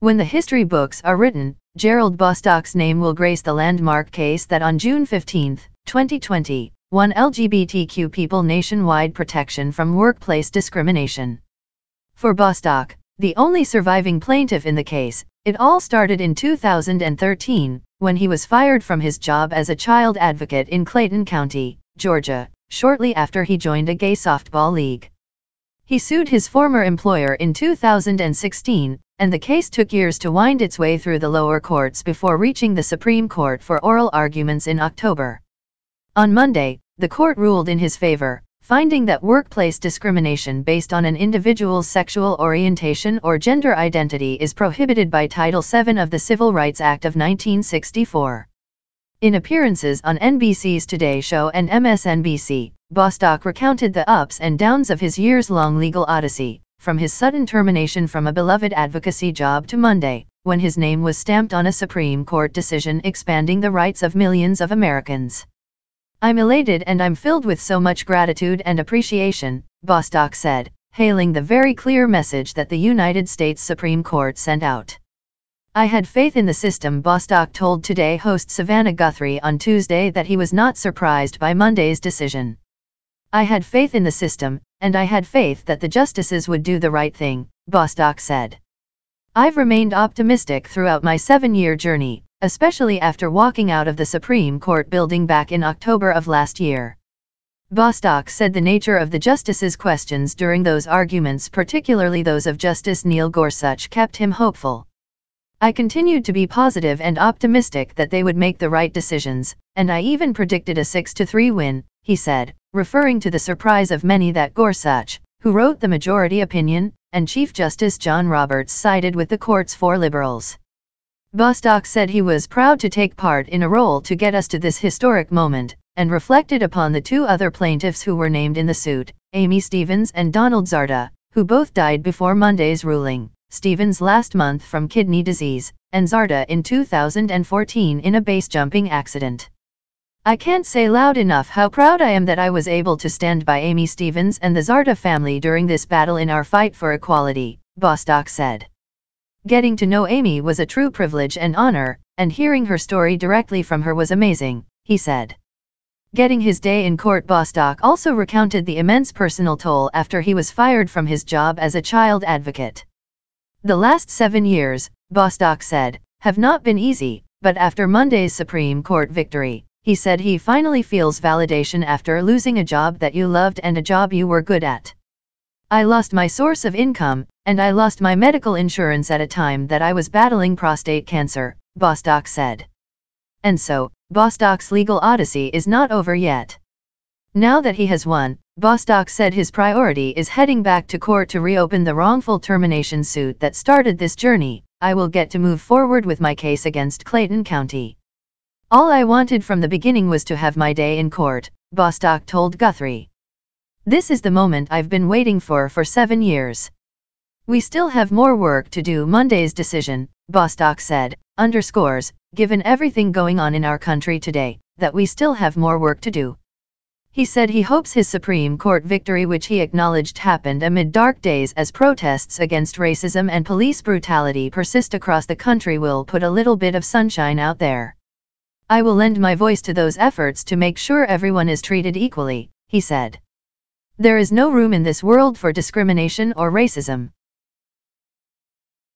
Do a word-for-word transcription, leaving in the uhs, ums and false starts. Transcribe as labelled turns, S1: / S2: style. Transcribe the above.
S1: When the history books are written, Gerald Bostock's name will grace the landmark case that on June fifteenth, twenty twenty, won L G B T Q people nationwide protection from workplace discrimination. For Bostock, the only surviving plaintiff in the case, it all started in two thousand thirteen, when he was fired from his job as a child advocate in Clayton County, Georgia, shortly after he joined a gay softball league. He sued his former employer in two thousand sixteen, and the case took years to wind its way through the lower courts before reaching the Supreme Court for oral arguments in October. On Monday, the court ruled in his favor, finding that workplace discrimination based on an individual's sexual orientation or gender identity is prohibited by Title seven of the Civil Rights Act of nineteen sixty-four. In appearances on N B C's Today Show and M S N B C, Bostock recounted the ups and downs of his years-long legal odyssey, from his sudden termination from a beloved advocacy job to Monday, when his name was stamped on a Supreme Court decision expanding the rights of millions of Americans. "I'm elated and I'm filled with so much gratitude and appreciation," Bostock said, hailing the very clear message that the United States Supreme Court sent out. "I had faith in the system," Bostock told Today host Savannah Guthrie on Tuesday that he was not surprised by Monday's decision. "I had faith in the system, and I had faith that the justices would do the right thing," Bostock said. "I've remained optimistic throughout my seven-year journey, especially after walking out of the Supreme Court building back in October of last year." Bostock said the nature of the justices' questions during those arguments, particularly those of Justice Neil Gorsuch, kept him hopeful. "I continued to be positive and optimistic that they would make the right decisions, and I even predicted a six to three win," he said, referring to the surprise of many that Gorsuch, who wrote the majority opinion, and Chief Justice John Roberts sided with the court's four liberals. Bostock said he was proud to take part in a role to get us to this historic moment, and reflected upon the two other plaintiffs who were named in the suit, Amy Stevens and Donald Zarda, who both died before Monday's ruling, Stevens last month from kidney disease, and Zarda in two thousand fourteen in a base jumping accident. "I can't say loud enough how proud I am that I was able to stand by Amy Stevens and the Zarda family during this battle in our fight for equality," Bostock said. "Getting to know Amy was a true privilege and honor, and hearing her story directly from her was amazing," he said. Getting his day in court, Bostock also recounted the immense personal toll after he was fired from his job as a child advocate. "The last seven years," Bostock said, "have not been easy, but after Monday's Supreme Court victory, he said he finally feels validation after losing a job that you loved and a job you were good at. I lost my source of income, and I lost my medical insurance at a time that I was battling prostate cancer," Bostock said. And so, Bostock's legal odyssey is not over yet. Now that he has won, Bostock said his priority is heading back to court to reopen the wrongful termination suit that started this journey. "I will get to move forward with my case against Clayton County. All I wanted from the beginning was to have my day in court," Bostock told Guthrie. "This is the moment I've been waiting for for seven years. We still have more work to do." Monday's decision, Bostock said, underscores, given everything going on in our country today, that we still have more work to do. He said he hopes his Supreme Court victory, which he acknowledged happened amid dark days as protests against racism and police brutality persist across the country, will put a little bit of sunshine out there. "I will lend my voice to those efforts to make sure everyone is treated equally," he said. "There is no room in this world for discrimination or racism.